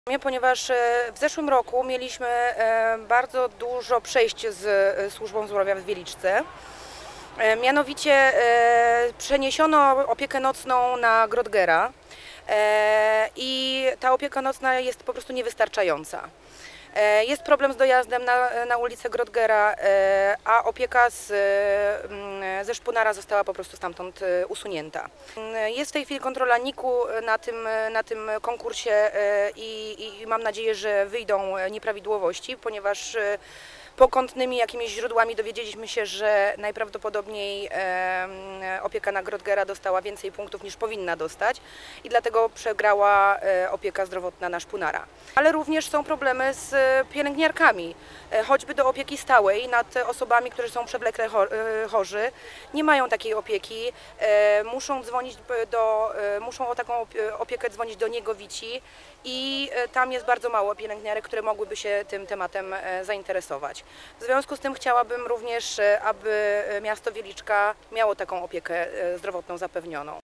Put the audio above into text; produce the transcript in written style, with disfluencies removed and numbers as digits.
Ponieważ w zeszłym roku mieliśmy bardzo dużo przejść z służbą zdrowia w Wieliczce. Mianowicie przeniesiono opiekę nocną na Grodgera i ta opieka nocna jest po prostu niewystarczająca. Jest problem z dojazdem na ulicę Grodgera, a opieka ze Szpunara została po prostu stamtąd usunięta. Jest w tej chwili kontrola NIK-u na tym konkursie i mam nadzieję, że wyjdą nieprawidłowości, ponieważ pokątnymi jakimiś źródłami dowiedzieliśmy się, że najprawdopodobniej opieka na Grodgera dostała więcej punktów niż powinna dostać i dlatego przegrała opieka zdrowotna na Szpunara. Ale również są problemy z pielęgniarkami, choćby do opieki stałej nad osobami, które są przewlekle chorzy, nie mają takiej opieki, muszą o taką opiekę dzwonić do Niegowici i tam jest bardzo mało pielęgniarek, które mogłyby się tym tematem zainteresować. W związku z tym chciałabym również, aby miasto Wieliczka miało taką opiekę zdrowotną zapewnioną.